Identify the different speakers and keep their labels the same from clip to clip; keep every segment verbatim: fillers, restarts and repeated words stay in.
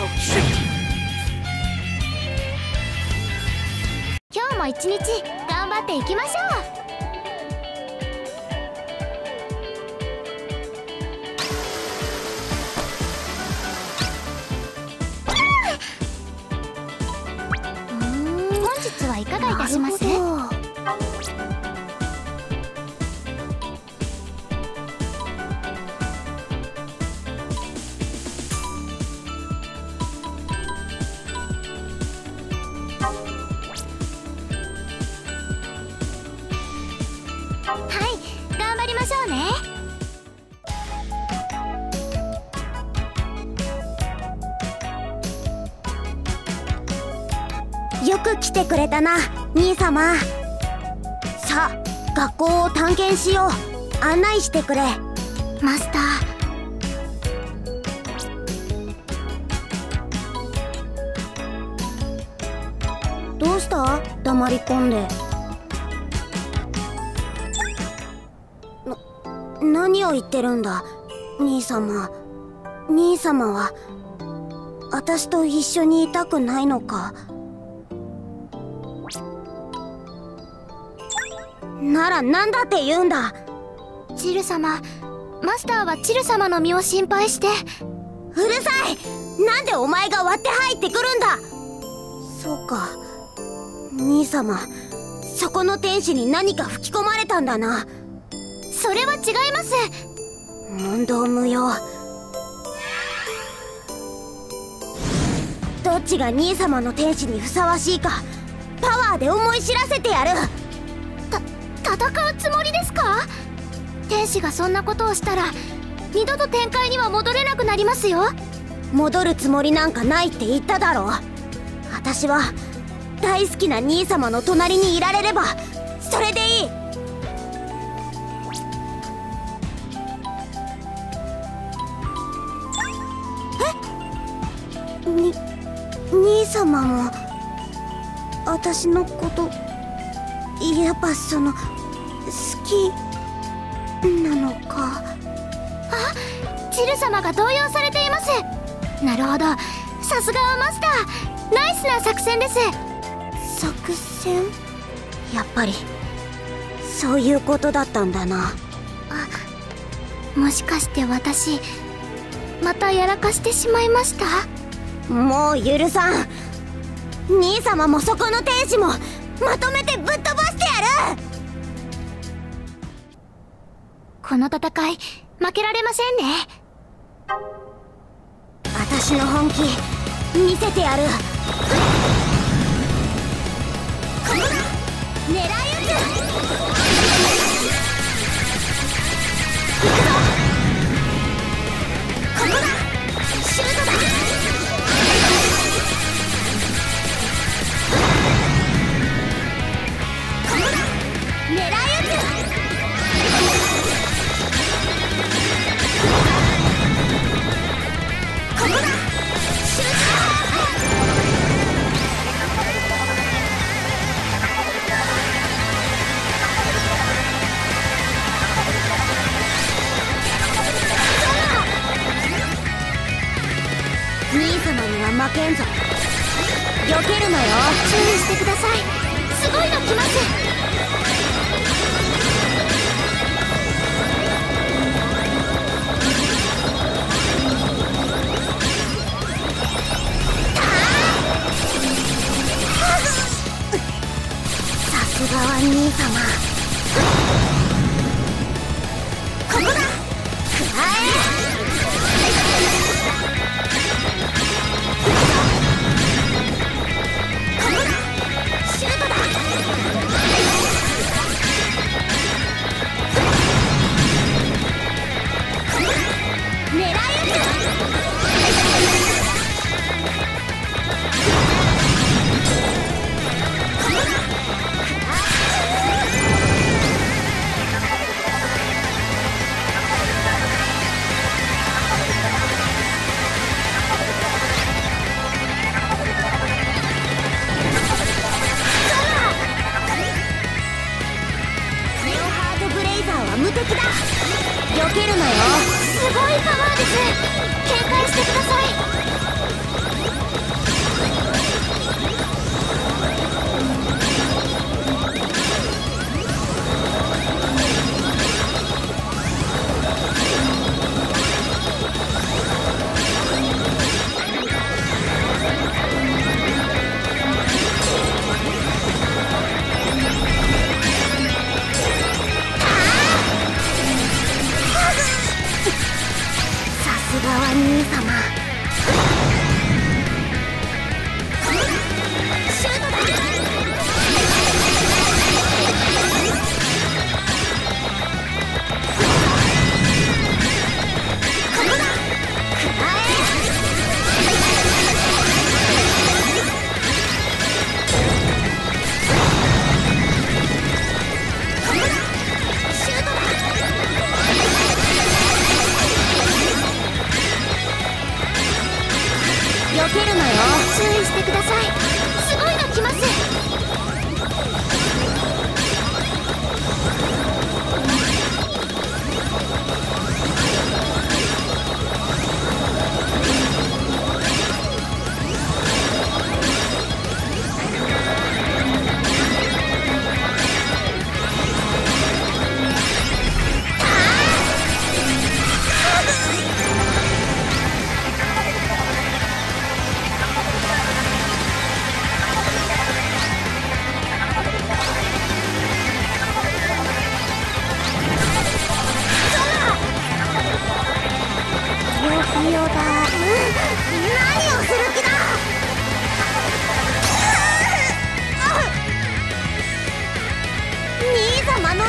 Speaker 1: 今日も一日頑張っていきましょう。いかがいたします？はい、頑張りましょうね。
Speaker 2: よく来てくれたな、兄様。さあ、学校を探検しよう。案内してくれ。
Speaker 1: マスタ
Speaker 2: ー。どうした？黙り込んで。な、何を言ってるんだ、兄様。兄様は私と一緒にいたくないのか？なら何だって言うんだ。
Speaker 1: チル様、マスターはチル様の身を心配して。
Speaker 2: うるさい！なんでお前が割って入ってくるんだ。そうか、兄様、そこの天使に何か吹き込まれたんだな。
Speaker 1: それは違います。
Speaker 2: 問答無用。どっちが兄様の天使にふさわしいかパワーで思い知らせてやる。
Speaker 1: 戦うつもりですか？天使がそんなことをしたら二度と展開には戻れなくなりますよ。
Speaker 2: 戻るつもりなんかないって言っただろ。私は大好きな兄様の隣にいられればそれでいい。え？に兄様も私のことやっぱその好きなのか。
Speaker 1: あ、チル様が動揺されています。なるほど、さすがはマスター。ナイスな作戦です。
Speaker 2: 作戦？やっぱりそういうことだったんだな。
Speaker 1: あ、もしかして私またやらかしてしまいました？
Speaker 2: もう許さん。兄様もそこの天使もまとめてぶっ飛ばしてやる。
Speaker 1: この戦い負けられませんね。
Speaker 2: 私の本気見せてやる。ここだ、狙い撃つ。行くぞ。ここだ、シュートだ。ここだ、狙い撃つ。ここだ、シュート。兄様には負けんぞ。避けるのよ。
Speaker 1: 注意してください。すごいの来ます。
Speaker 2: さすがは兄様。ここだ、くらえ。シュートだ。狙い撃つ。無敵だ。避けるのよ。
Speaker 1: すごいパワーです。警戒してください。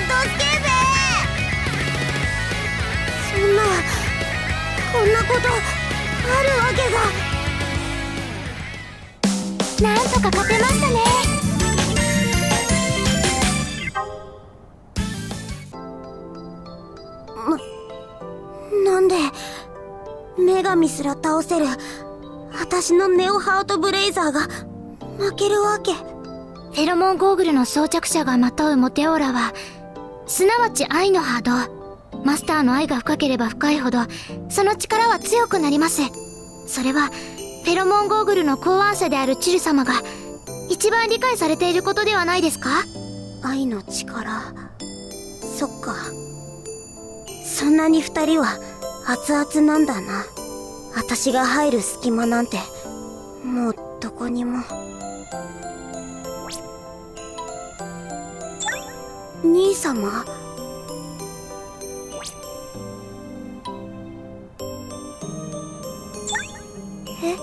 Speaker 2: けて。そんなこんなことあるわけ
Speaker 1: が。なんとか勝てましたね。
Speaker 2: な、なんで女神すら倒せる私のネオハートブレイザーが負けるわけ。
Speaker 1: フェロモンゴーグルの装着者がまとうモテオーラは、すなわち愛の波動。マスターの愛が深ければ深いほど、その力は強くなります。それは、フェロモンゴーグルの考案者であるチル様が、一番理解されていることではないですか？
Speaker 2: 愛の力。そっか。そんなに二人は熱々なんだな。私が入る隙間なんて、もうどこにも。兄様？え？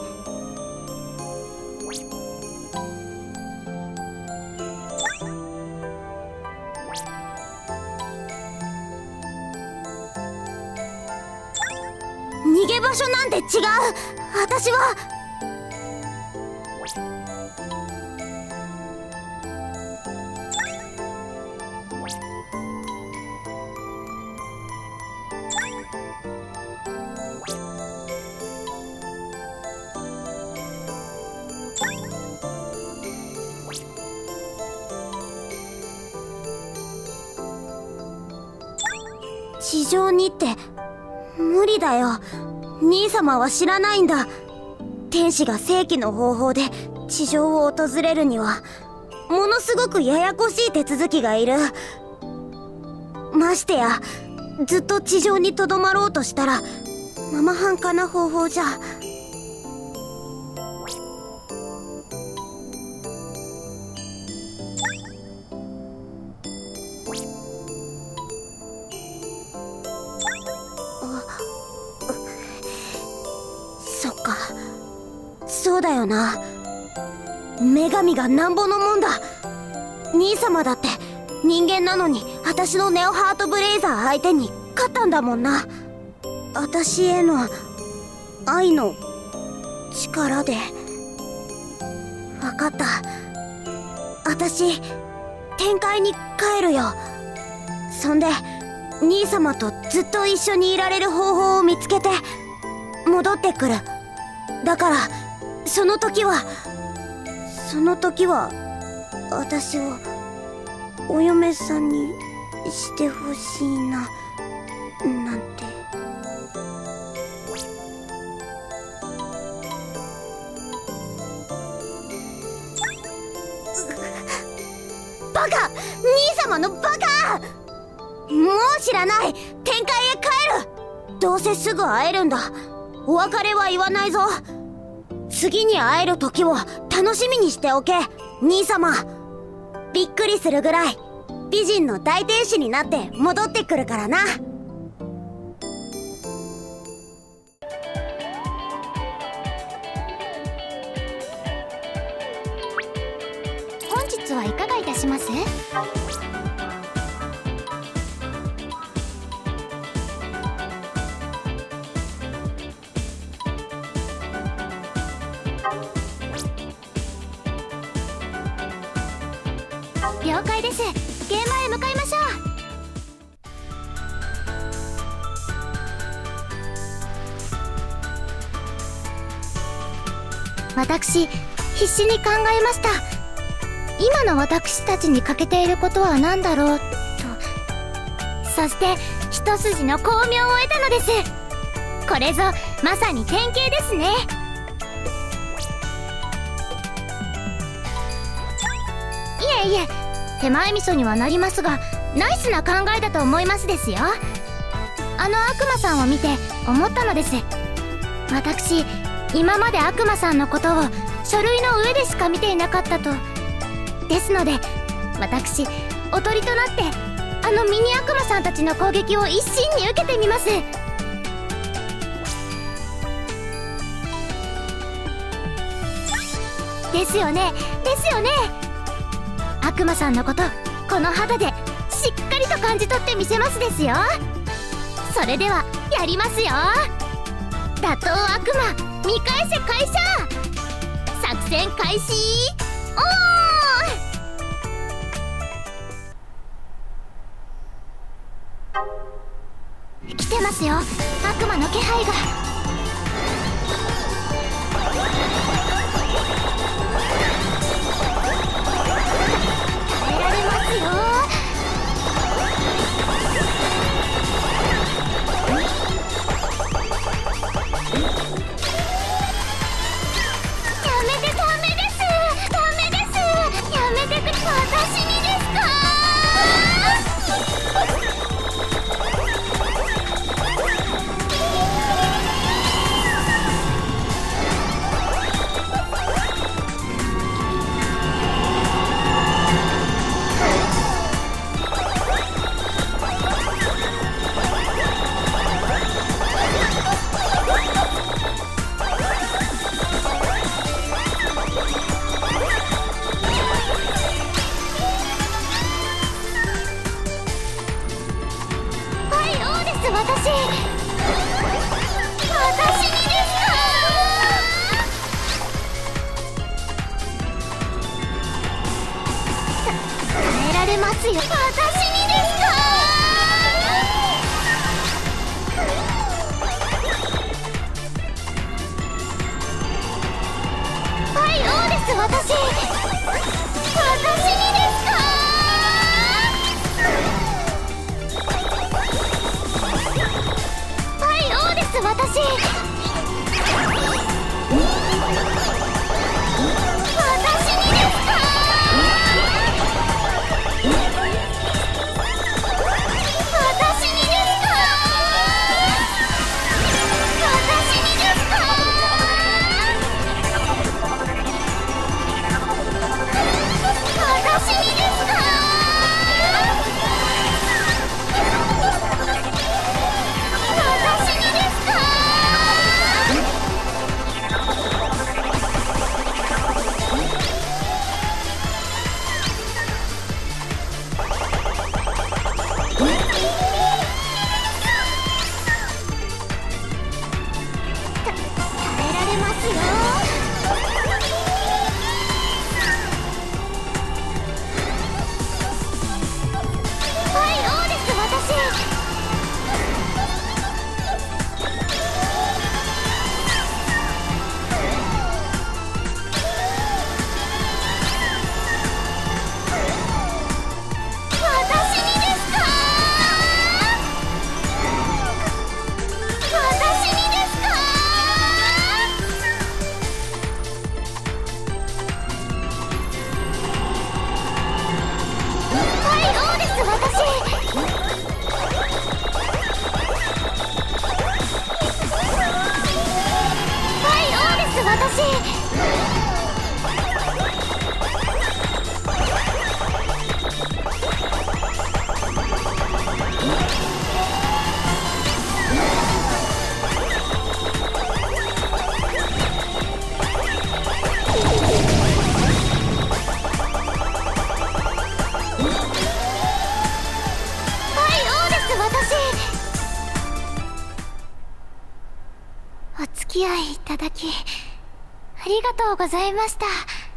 Speaker 2: 逃げ場所なんて違う。私は地上にって無理だよ。兄様は知らないんだ。天使が正規の方法で地上を訪れるにはものすごくややこしい手続きがいる。ましてやずっと地上にとどまろうとしたら生半可な方法じゃ。そっか、そうだよな。女神がなんぼのもんだ。兄様だって人間なのに私のネオハートブレイザー相手に勝ったんだもんな。私への愛の力で。分かった。私天界に帰るよ。そんで兄様とずっと一緒にいられる方法を見つけて戻ってくる。だからその時はその時は私をお嫁さんにしてほしいななんて。バカ！兄様のバカ！もう知らない。天界へ帰る。どうせすぐ会えるんだ。お別れは言わないぞ。次に会える時を楽しみにしておけ、兄様。びっくりするぐらい美人の大天使になって戻ってくるからな。
Speaker 1: 本日はいかがいたします？了解です。現場へ向かいましょう。私必死に考えました。今の私たちに欠けていることは何だろうと。そして一筋の巧妙を得たのです。これぞまさに典型ですね。いえいえ、手前味噌にはなりますがナイスな考えだと思いますですよ。あの悪魔さんを見て思ったのです。私今まで悪魔さんのことを書類の上でしか見ていなかったと。ですので私おとりとなってあのミニ悪魔さんたちの攻撃を一身に受けてみます。ですよねですよね。悪魔さんのことこの肌でしっかりと感じ取ってみせますですよ。それではやりますよ。打倒悪魔見返せ開射、作戦開始。おー、来てますよ、悪魔の気配が。耐えられますよ。やめて、ダメです、ダメです、やめてくれ。私にですか？私、私にですか？耐えられますよ。私にですか？はい、王です、私。私にですか？私、私にですか？私にですか？私にですか？私にですか？お付き合いいただきありがとうございました。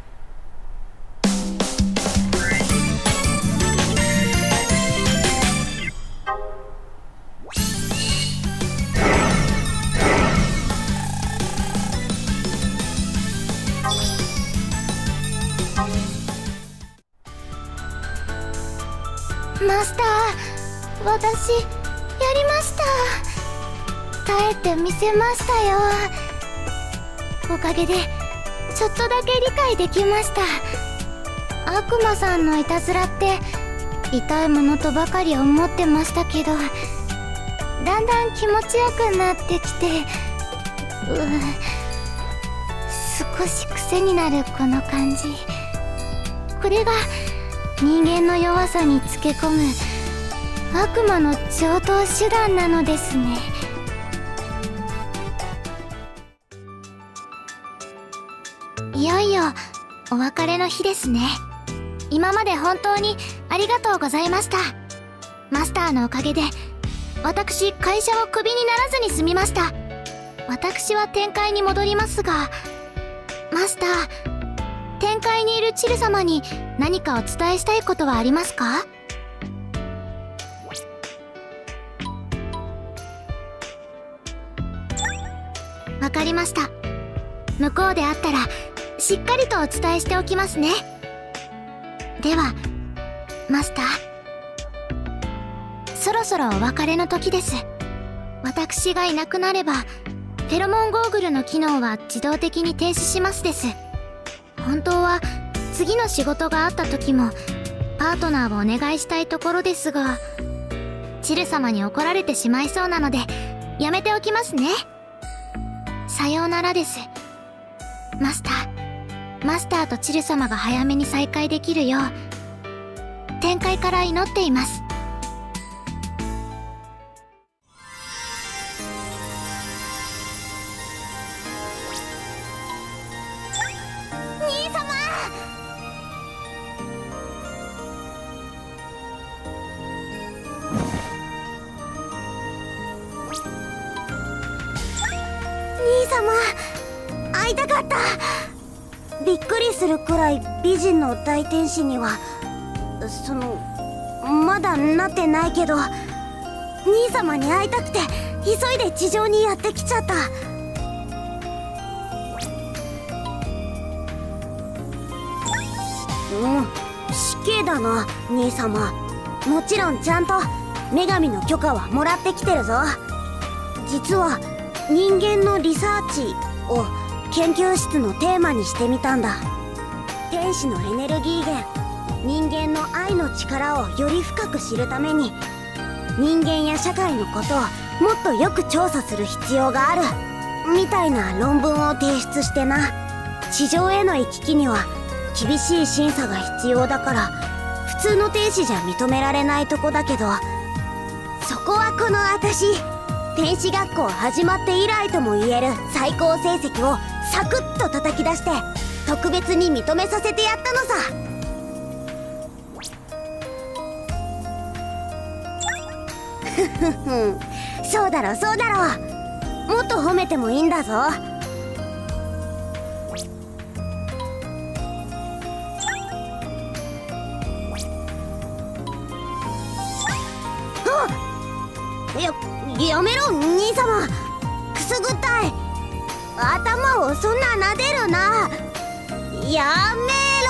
Speaker 1: マスター、私やりました。耐えてみせましたよ。おかげでちょっとだけ理解できました。悪魔さんのいたずらって痛いものとばかり思ってましたけど、だんだん気持ちよくなってきて、うう少し癖になるこの感じ、これが人間の弱さにつけ込む悪魔の常套手段なのですね。いよいよお別れの日ですね。今まで本当にありがとうございました。 マスターのおかげで私会社をクビにならずに済みました。私は天界に戻りますが、マスター、天界にいるチル様に何かお伝えしたいことはありますか？わかりました。向こうで会ったらしっかりとお伝えしておきますね。ではマスター、そろそろお別れの時です。私がいなくなればフェロモンゴーグルの機能は自動的に停止しますです。本当は次の仕事があった時もパートナーをお願いしたいところですが、チル様に怒られてしまいそうなのでやめておきますね。さようならです。マスター、マスターとチル様が早めに再会できるよう天界から祈っています。
Speaker 2: 兄様！兄様、会いたかった。びっくりするくらい美人の大天使にはそのまだなってないけど、兄様に会いたくて急いで地上にやってきちゃった。うん、死刑だな兄様。もちろんちゃんと女神の許可はもらってきてるぞ。実は人間のリサーチを研究室のテーマにしてみたんだ。天使のエネルギー源、人間の愛の力をより深く知るために人間や社会のことをもっとよく調査する必要があるみたいな論文を提出してな。地上への行き来には厳しい審査が必要だから普通の天使じゃ認められないとこだけど、そこはこの私天使学校始まって以来とも言える最高成績をサクッと叩き出して特別に認めさせてやったのさ。ふふふそうだろそうだろ。もっと褒めてもいいんだぞ。や、やめろ兄様、くすぐったい。頭をそんな撫でるな。やめろ。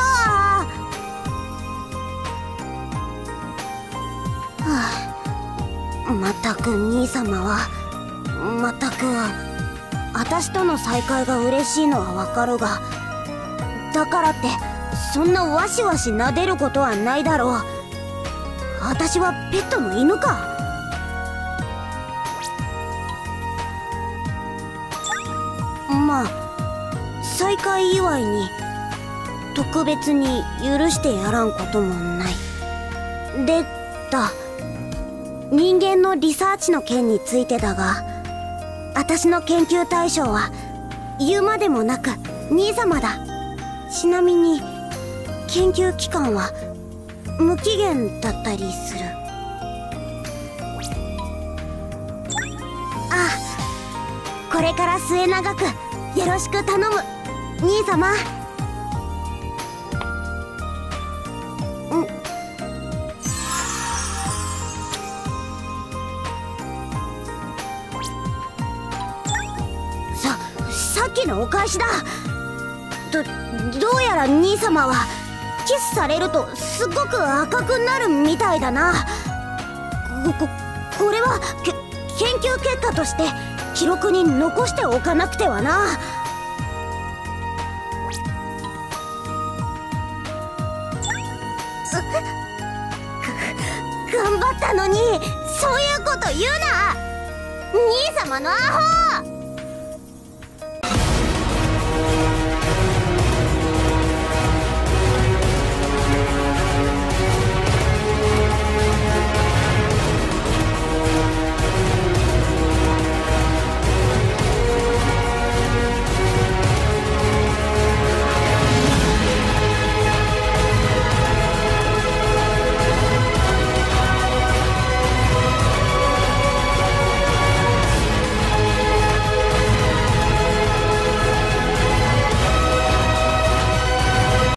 Speaker 2: はあ、まったく兄様はまったく。私との再会が嬉しいのはわかるが、だからってそんなわしわし撫でることはないだろう。私はペットの犬か。まあ再会祝いに特別に許してやらんこともない。でだ、人間のリサーチの件についてだが、私の研究対象は言うまでもなく兄様だ。ちなみに研究期間は無期限だったりする。ああ、これから末永くよろしく頼む兄様。うん。ささっきのお返しだ。どどうやら兄様はキスされるとすごく赤くなるみたいだな。こここれはけ研究結果として記録に残しておかなくてはな。頑張ったのにそういうこと言うな兄様のアホ。